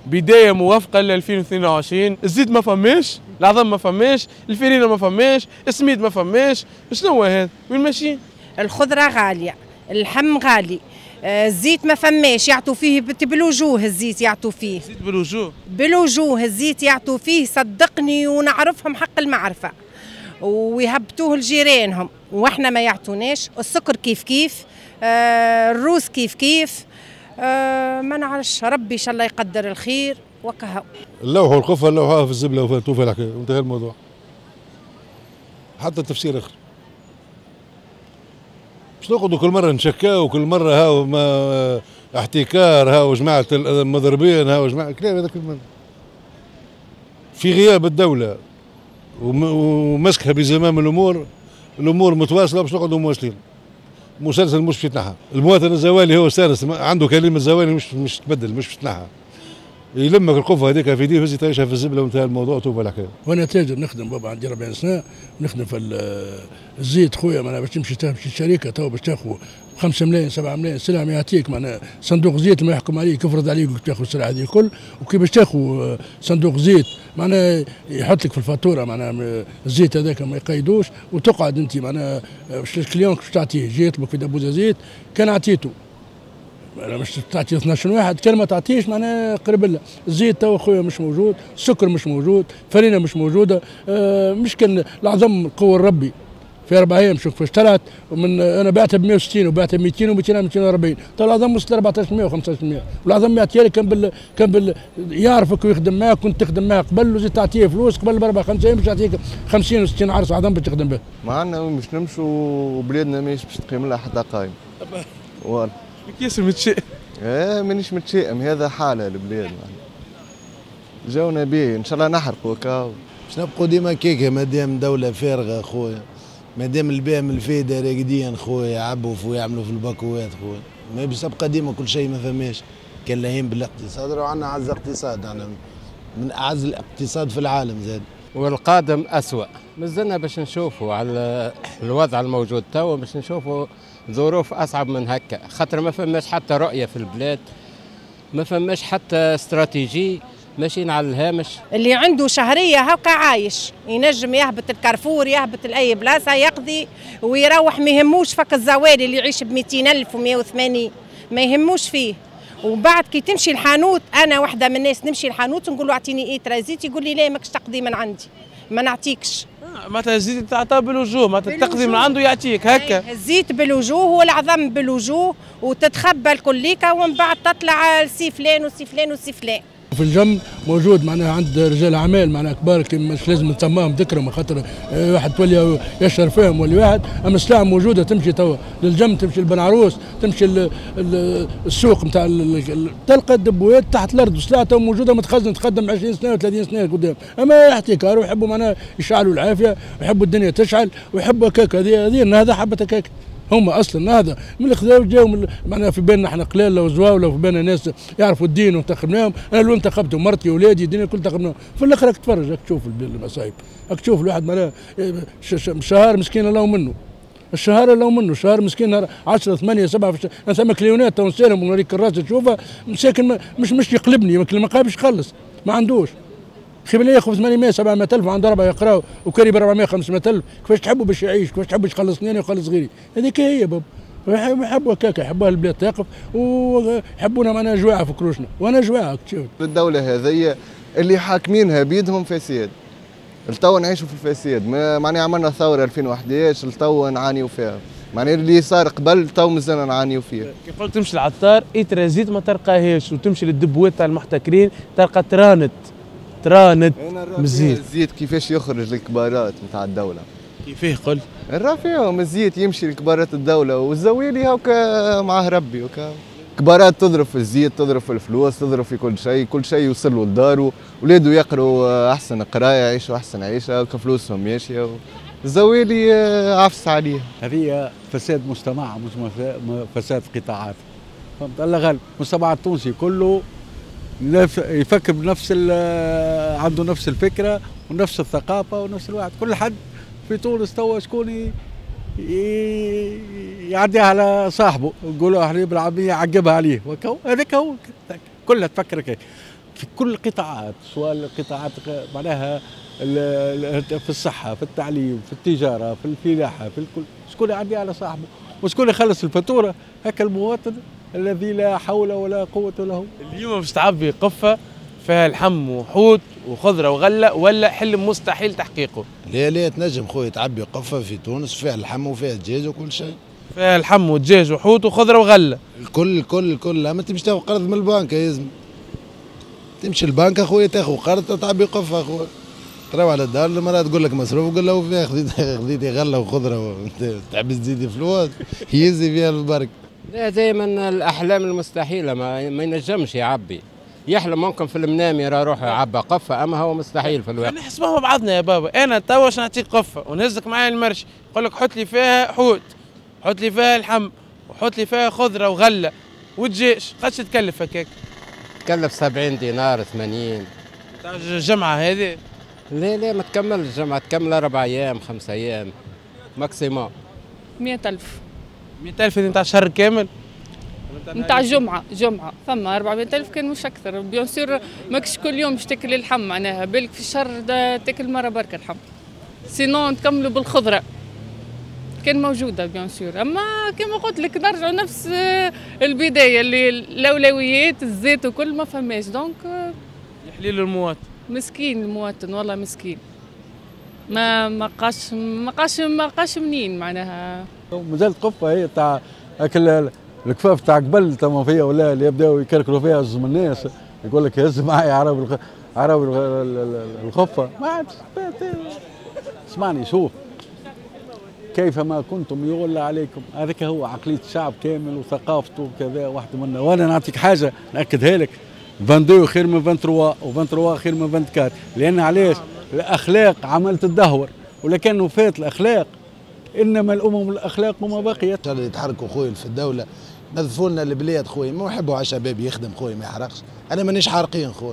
بدايه موافقه ل 2022. الزيت ما فماش، العظم ما فماش، الفرينه ما فماش، السميد ما فماش. شنو هو هذا؟ وين ماشيين؟ الخضره غاليه، اللحم غالي، الزيت ما فماش، يعطوا فيه بالوجوه. الزيت يعطوا فيه زيت بالوجوه، بالوجوه الزيت يعطوا فيه، صدقني ونعرفهم حق المعرفه، ويهبطوه لجيرانهم واحنا ما يعطوناش. السكر كيف كيف، الروس كيف كيف، ما نعرفش. ربي ان شاء الله يقدر الخير وكهو. اللوحه والقفه اللوحه في الزبله وفي الحكايه وانتهى الموضوع. حتى تفسير اخر. مش نقعدوا كل مره نشكاو وكل مره هاو ما احتكار، هاو جماعه المضربين، هاو جماعه كلام هذاك في غياب الدوله ومسكها بزمام الامور متواصله باش نقعدوا مواصلين. مسلسل مش في تنحى. المواطن الزوالي هو سارس عنده كلمه زوالي مش تبدل، مش في تنحى. يلمك القفه هذيك في يديه ويزي تعيشها في الزبله وانتهى الموضوع توفى الحكايه. وانا تاجر نخدم بابا، عندي 40 سنه نخدم في الزيت خويا. معناها باش تمشي الشركه تو باش تاخذ 5 ملايين 7 ملايين سلعه ما يعطيك. معناها صندوق زيت ما يحكم عليك، يفرض عليك تاخذ السلعه هذه الكل. وكي باش تاخذ صندوق زيت معناها يحط لك في الفاتوره معناها الزيت هذاك ما يقيدوش، وتقعد انت معناها الكليون باش تعطيه يجي يطلب في دبوزه زيت كان عطيته. مش تعطي 12 واحد كان ما تعطيش معناها قرب لها. الزيت تو خويا مش موجود، السكر مش موجود، فرينه مش موجوده. مش كان العظم قوه ربي في 4 ايام شوف اشترت من انا بعتها ب 160 وبعتها ب 200 و 200 240. تو العظم وصل 1400 و 1500. والعظم يعطيها لك كان يعرفك ويخدم معك كنت تخدم معك قبل وزيد تعطيه فلوس قبل ب 4 5 ايام باش يعطيك 50 و 60 عرس عظم باش تخدم به. ما عندنا باش نمشوا وبلادنا ماهيش باش تقيم لها حتى قايم. والله ياسر متشائم. مانيش متشائم، هذا حاله البلاد. جونا بيه ان شاء الله نحرقوا كاو. باش نبقوا ديما كيكه مادام دولة فارغة خويا، مادام البيع من الفايدة راقدين خويا، يعبوا ويعملوا في الباكوات خويا، ما باش تبقى ديما كل شيء ما فماش. كان لاهين بالاقتصاد، راهو عندنا اعز اقتصاد، عندنا من اعز الاقتصاد في العالم زاد. والقادم أسوأ. مازلنا باش نشوفوا على الوضع الموجود توا، باش نشوفوا ظروف أصعب من هكا، خاطر ما فماش حتى رؤية في البلاد، ما فماش حتى استراتيجي، ماشيين على الهامش. اللي عنده شهرية هكا عايش، ينجم يهبط الكارفور، يهبط لأي بلاصة يقضي ويروح، ما يهموش فك الزوالي اللي يعيش ب 200,000 و 180 ما يهموش فيه. وبعد كي تمشي الحانوت، انا واحده من الناس نمشي الحانوت نقول له اعطيني ايترا زيت، يقول لي لا ماكش تقضي من عندي، ما نعطيكش. معناتها الزيت تعطى بالوجوه، معناتها تقضي من عنده يعطيك هكا. الزيت بالوجوه والعظم بالوجوه، وتتخبى الكليكه ومن بعد تطلع السي فلان وسي فلان وسي فلان. في الجم موجود معناها عند رجال اعمال معناها كبار مش لازم نسماهم ذكرهم خاطر واحد تولي يشهر فيهم ولا واحد. اما السلعه موجوده تمشي توا للجم، تمشي لبن عروس، تمشي السوق نتاع تلقى الدبوات تحت الارض، السلعه تو موجوده متخزنه تقدم 20 سنه و30 سنه قدام. اما احتكار ويحبوا معناها يشعلوا العافيه ويحبوا الدنيا تشعل ويحبوا هكاك. هذه هذا حبه هكاك. هما اصلا هذا من الخذاو جاو معناها في بالنا احنا قلال لو زواوله، وفي بالنا ناس يعرفوا الدين وانتخبناهم. انا لو انتخبتهم مرتي واولادي الدنيا كل انتخبناهم. في الاخر راك تفرج، راك تشوف المصايب، راك تشوف الواحد معناها شهر مسكين الله منه، الشهر الله منه، شهر مسكين 10 8 7 انا ثم كليونات تو نسالهم ونوريك الراس تشوفها مساكن مش يقلبني ما قابش يخلص، ما عندوش. خير ياخذ 800 700 الف وعنده 4 يقراوا وكريب 400 500 الف، كيفاش تحبوا باش يعيش؟ كيفاش تحبوا يخلص اثنين ويخلص غيري؟ هذيك هي بابا. يحبوا هكاك، يحبوها البلاد تقف ويحبونا معنا جواعه في كروشنا، وانا جواعه تشوف. الدوله هذيا اللي حاكمينها بيدهم فساد. لتوا نعيشوا في الفساد، معناها عملنا ثوره 2011 لتوا نعانيوا فيها. معناها اللي صار قبل تو مازلنا نعانيوا فيه. كي قلت تمشي للعطار ايترا زيت ما تلقاهاش، وتمشي للدبوات تاع المحتكرين تلقى ترانت من الزيت. الزيت كيفاش يخرج للكبارات نتاع الدوله؟ كيفاه قل؟ نرى فيهم الزيت يمشي لكبارات الدوله، والزويلي هاكا معاه ربي وكا. كبارات تضرب في الزيت، تضرب في الفلوس، تضرب في كل شيء، كل شيء يوصل له لداره، ولاده يقروا احسن قرايه، يعيشوا احسن عيشه، وكفلوسهم ماشيه. الزويلي عفس عليه. هذه فساد مجتمع مش فساد قطاعات. فهمت؟ الله غالب. المجتمع التونسي كله يفكر بنفس عنده نفس الفكره ونفس الثقافه ونفس الواحد. كل حد في تونس توا شكون يعديها على صاحبه، يقولوا احنا بالعاميه عقبها عليه، هذاك هو كلها تفكر هيك. في كل القطاعات، سواء القطاعات معناها في الصحة، في التعليم، في التجارة، في الفلاحة، في الكل، شكون يعدي على صاحبه وشكون يخلص الفاتورة؟ هكا المواطن الذي لا حول ولا قوة له. اليوم باش تعبي قفة فيها لحم وحوت وخضرة وغلة ولا حلم مستحيل تحقيقه؟ لا تنجم خويا تعبي قفة في تونس فيها اللحم وفيها الدجاج وكل شيء. فيها لحم ودجاج وحوت وخضرة وغلة. الكل ما تمشي تاخذ قرض من البنك يلزم. تمشي البنك اخويا تاخذ قرض تعبي قفة اخويا. تروح على الدار المرأة تقول لك مصروف قول له فيها خذيتي غلة وخضرة تعبي تزيدي فلوس يزي فيها البرك. لا دائما الأحلام المستحيلة ما ينجمش يعبي. يحلم ممكن في المنام يرى روحه يعبى قفة، أما هو مستحيل في الواقع. نحسبوها مع بعضنا يا بابا، أنا توا باش نعطيك قفة ونهزك معايا المرش، نقول لك حط لي فيها حوت، حط لي فيها لحم، وحط لي فيها خضرة وغلة ودجاج، قداش تكلف هكاك؟ تكلف 70 دينار 80. تاع الجمعة هذه؟ لا ما تكملش الجمعة، تكمل 4 أيام 5 أيام ماكسيموم. 100,000. 100,000 نتاع الشهر كامل؟ نتاع جمعة فما 400,000 كان مش أكثر، بيان سور ماكش كل يوم باش تاكل اللحم معناها، بالك في الشهر تاكل مرة بركة اللحم. سينون تكملوا بالخضرة. كان موجودة بيان سور، أما كما قلت لك نرجعوا نفس البداية اللي الأولويات الزيت وكل ما فماش، دونك يحليل المواطن. مسكين المواطن والله مسكين. ما قاش منين معناها. مازالت قفة هي تاع أكل الكفاف تاع قبل تما فيها ولا اللي يبداو يكركروا فيها يهزم الناس، يقول لك هز معي عرب الخفه ما عادش. اسمعني شوف كيفما كنتم يولى عليكم، هذاك هو عقليه الشعب كامل وثقافته وكذا واحده منا. وانا نعطيك حاجه ناكدها لك، 22 خير من 23 و23 خير من 24، لان علاش؟ الاخلاق عمل تدهور، ولكنه فات الاخلاق انما الامم الاخلاق وما بقيت. اللي يتحركوا خويا في الدوله نظفوا لنا البلاد خويا، ما نحبوا على شباب يخدم خويا ما يحرقش. انا مانيش حارقين خويا،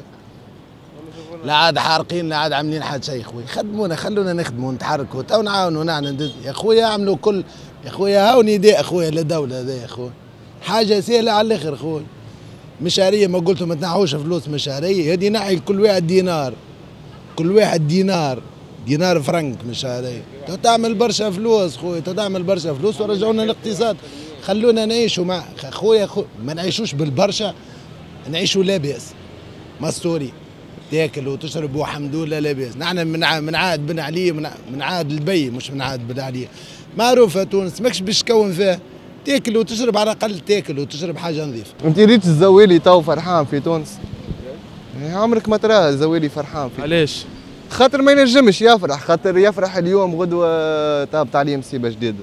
لا عاد حارقين لا عاد عاملين حد شيء خويا. خدمونا خلونا نخدموا ونتحركوا تو نعاونوا نعملوا يا خويا. عملوا كل يا خويا هاو نداء خويا للدوله هذا يا خويا، حاجه سهله على الاخر خويا. مشاريه ما قلتوا ما تنحوش فلوس مشاريه، هذه نحي كل واحد دينار، كل واحد دينار فرنك مشاريه. تعمل برشا فلوس خويا، تعمل برشا فلوس ورجعونا الاقتصاد. خلونا نعيشوا مع خويا ما نعيشوش بالبرشا، نعيشوا لاباس مستوري، تاكل وتشرب والحمد لله لاباس. نحن من عاد بن علي، من عاد البي مش من عاد بن علي. معروفه تونس ماكش باش تكون فيها، تاكل وتشرب على الاقل، تاكل وتشرب حاجه نظيفه. انت ريت الزوالي تو فرحان في تونس؟ عمرك ما تراه الزوالي فرحان في. علاش؟ خاطر ما ينجمش يفرح، خاطر يفرح اليوم غدوه تاب تعليم مصيبه جديده.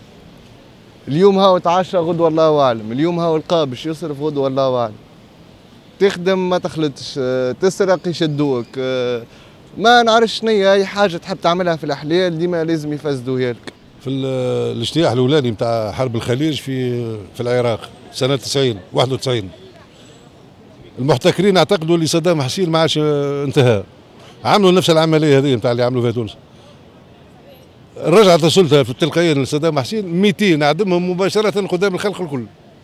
اليوم هاو تعشى غدوه الله اعلم، اليوم هاو لقى باش يصرف غدوه الله اعلم. تخدم ما تخلطش، تسرق يشدوك، ما نعرفش شنيا اي حاجه تحب تعملها في الاحلال ديما لازم يفسدوها لك. في الاجتياح الاولاني نتاع حرب الخليج في العراق سنه 90 91 المحتكرين اعتقدوا اللي صدام حسين ما عادش انتهى، عملوا نفس العمليه هذه نتاع اللي عملوا فيها تونس. رجعت السلطه في التلقائيه لصدام حسين 200 عدمهم مباشره قدام الخلق الكل.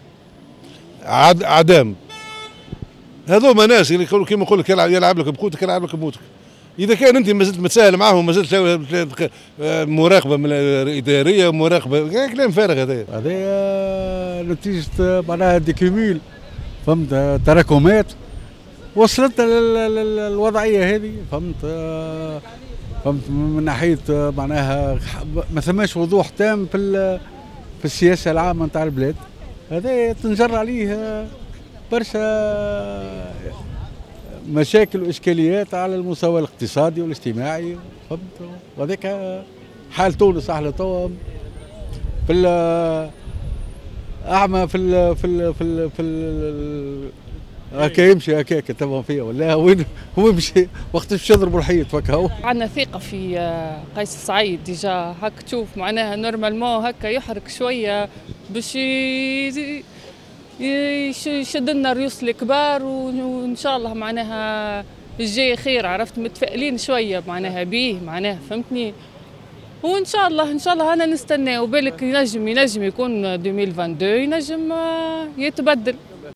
عدام هذوما ناس اللي كيما نقول لك يلعب لك بقوتك يلعب لك بموتك. اذا كان انت ما زلت متساهل معاهم، ما زلت مراقبه من الاداريه، مراقبه كلام فارغ هذا. هذا نتيجه معناها ديكيميل، فهمت، تراكمات وصلت للوضعيه هذه، فهمت من ناحيه معناها ما ثماش وضوح تام في السياسه العامه نتاع البلاد. هذا تنجر عليه برشا مشاكل واشكاليات على المستوى الاقتصادي والاجتماعي، فهمت. وهذاك حال تونس احنا توا في اعمى في هكا يمشي هكاك تبع فيها ولا وين هو يمشي وقت باش يضربوا الحيط فكا. عندنا ثقه في قيس سعيد ديجا، هكا تشوف معناها نورمالمون هكا يحرك شويه باش يشد لنا الريوس الكبار، وان شاء الله معناها الجاي خير، عرفت، متفائلين شويه معناها بيه معناها، فهمتني. وان شاء الله انا نستناه، وبالك ينجم يكون 2022 ينجم يتبدل.